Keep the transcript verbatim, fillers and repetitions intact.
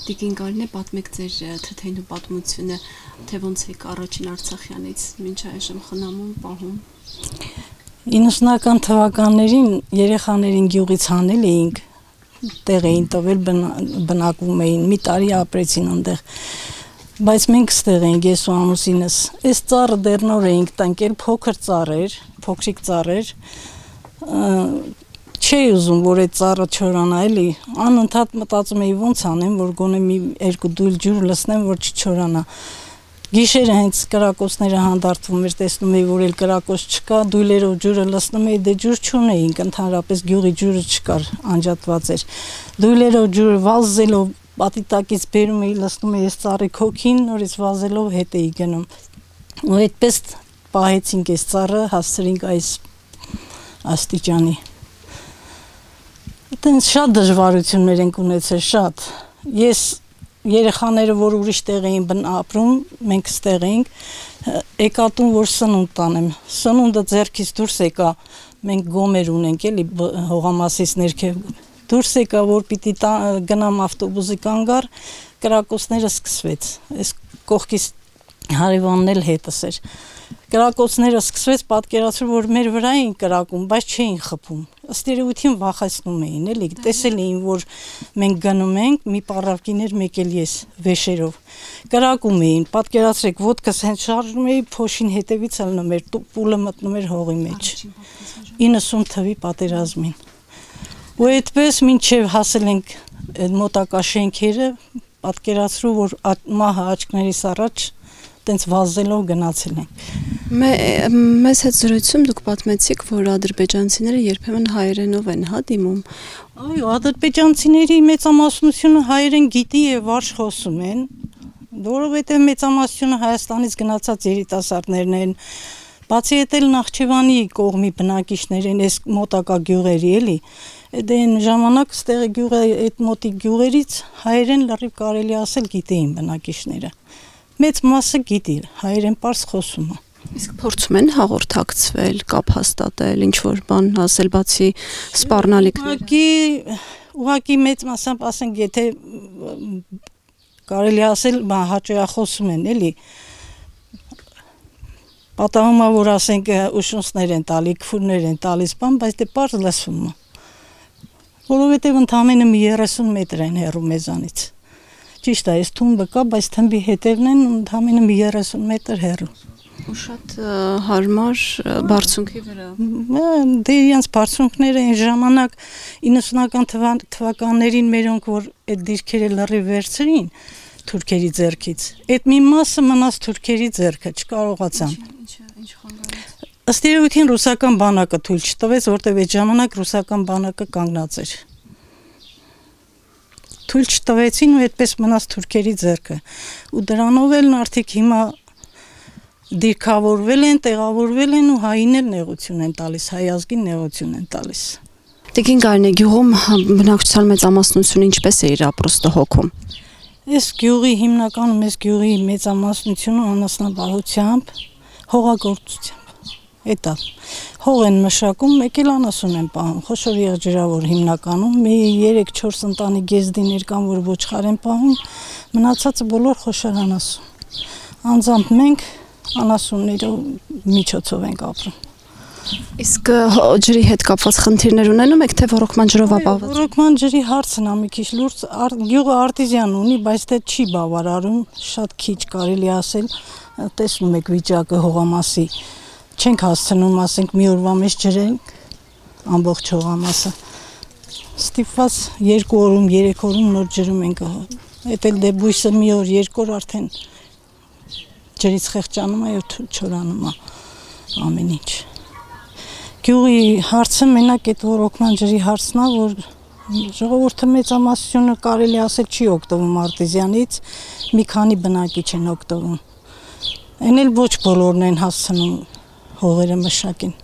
Տիկին Կարինե, պատմեք ձեր թթեյնու պատմությունը, թե ոնց եք առաջին Արցախյանից մինչ այժմ խնամում, պահում։ իննսունական թվականներին երեխաներին գյուղից հանել էինք, տեղ էին տվել, բնակվում էին, մի տարի ապրեցին այնտեղ, բայց մենք ստեղ էինք, ես ու ամուսինս, այս ծառը դեռ նոր էինք տնկել, փոքր ծառ էր, փոքրիկ ծառ էր, չէի ուզում, որ այդ ծառը չորանա, էլի, անընդհատ մտածում էի ոնց անեմ, որ գոնե մի երկու դույլ ջուր լցնեմ, որ չչորանա։ Գիշերը հենց կրակոցները հանդարտվում էր, տեսնում էի, որ էլ կրակոց չկա, դույլերով ջուրը լցնում էի, դե ջուր չունեինք, ընդհանրապես գյուղի ջուրը չկար, անջատված էր։ Դույլերով ջուրը վազելով պատի տակից բերում էի, լցնում էի այս ծառի քոքին, նորից վազելով հետ էի գնում։ Ու այդպես պահեցինք այս ծառը, հասցրինք այս աստիճանի։ Այդտենց շատ դժվարություններ ենք ունեցել, շատ։ Ես երեխաները, որ ուրիշ տեղ էին ապրում, մենք ստեղ էինք, եկա տուն, որ սնունդ տանեմ։ Սնունդը ձեռքից դուրս եկա, մենք գոմեր ունենք, էլի հողամասից ներքև։ Դուրս եկա, որ պիտի գնամ ավտոբուսի կանգառ, կրակոցները սկսվեց։ Այս կողքից հարևանն էլ հետս էր։ Կրակոցները սկսվեց, պատկերացրու, որ մեր վրա էին կրակում, բայց չէին խփում։ Ըստ երևույթին վախեցնում էին, էլի, տեսել էին, որ մենք գնում ենք, մի պառավկիներ, մեկ էլ ես, վեշերով։ Կրակում էին, պատկերացրեք, ոտքս հենց շարժում էի, փոշին հետևից ելնում էր, պուլը մտնում էր հողի մեջ։ իննսուն թվի պատերազմին։ Ու այդպես մինչև հասել ենք այդ մոտակա շենքերը, պատկերացրու, որ մահը աչքներիս առաջ տենց վազելով գնացել ենք։ Մեզ հետ զրույցում դուք պատմեցիք, որ ադրբեջանցիները երբեմն հայերենով են հա դիմում։ Այո, ադրբեջանցիների մեծամասնությունը հայերեն գիտի եւ վարժ խոսում են, որովհետեւ մեծամասնությունը Հայաստանից գնացած երիտասարդներն են, բացի այդ էլ Նախճիվանի կողմի բնակիչներ են, այս մոտակա գյուղերի էլի։ Դե այն ժամանակ ստեղի գյուղը այդ մոտի գյուղերից հայերեն լրիվ կարելի ասել գիտեին բնակիչները։ Մեծ մասը գիտի, հայերեն պարզ խոսում է։ Իսկ փորձում են հաղորդակցվել, կապ հաստատել, ինչ որ բան ասել, բացի սպառնալիքներ։ Ուղղակի մեծ մասամբ ասենք, եթե կարելի ասել, հաճախոսում են, էլի։ Պատահում է, որ ասենք ուշունցներ են տալի, քֆուրներ են տալիս, բան, բայց դե պարզ լսվում է։ Որովհետև ընդամենը մի երեսուն մետր են հեռու մեզանից։ Ճիշտ է, այս թումբը կա, բայց թմբի հետևն են ընդամենը մի երեսուն մետր հեռու։ Ու շատ հարմար բարձունքի վրա։ Դե իրենց բարձունքները այն ժամանակ իննսունական թվականներին մերոնք, որ այդ դիրքերը լրիվ վերցրին թուրքերի ձեռքից, այդ մի մասը մնաց թուրքերի ձեռքը, չկարողացան։ Ըստ երևույթին ռուսական բանակը թույլ չտվեց, որտեղ այդ ժամանակ ռուսական բանակը կանգնած էր։ Թույլ չտվեցին ու այդպես մնաց թուրքերի ձեռքը։ Ու դրանով էլ արդյոք հիմա դիրքավորվել են, տեղավորվել են ու հային էլ նեղություն են տալիս, հայ ազգին նեղություն են տալիս։ Տիկին Կարինե, գյուղում բնակչության մեծամասնությունը ինչպես է իր ապրուստը հոգում։ Այս գյուղի հիմնականում այս գյուղի մեծամասնությունը անասնապահությամբ, հողագործությամբ։ Էտա հող են մշակում, մեկ էլ անասուն են պահում, խոշոր եղջերավոր հիմնականում, մի երեք-չորս ընտանիք գեզդիներ կան, որ ոչխար են պահում, մնացածը բոլոր խոշոր անասուն։ Անձամբ մենք անասուններով միջոցով ենք ապրում։ Իսկ ջրի հետ կապված խնդիրներ ունենում եք, թե ոռոգման ջրով ապահովված։ Ոռոգման ջրի հարցն է մի քիչ լուրջ, գյուղը արտիզյան ունի, բայց դա չի բավարարում, շատ քիչ կարելի ասել, տեսնում եք վիճակը հողամասի։ Չենք հասցնում, ասենք, մի օրվա մեջ ջրենք ամբողջ հողամասը։ Ստիպված երկու օրում, երեք օրում նոր ջրում ենք։ Էդ էլ դե բույսը մի օր, երկու օր արդեն ջրից խեղճանում է ու չորանում է ամեն ինչ։ Գյուղի հարցը մենակ այդ ոռոգման ջրի հարցն է, որ ժողովուրդը մեծամասնությունը կարելի ասել չի օգտվում արտիզյանից, մի քանի բնակիչ են օգտվում։ Այն էլ ոչ բոլորն են հասցնում հողերը մշակին։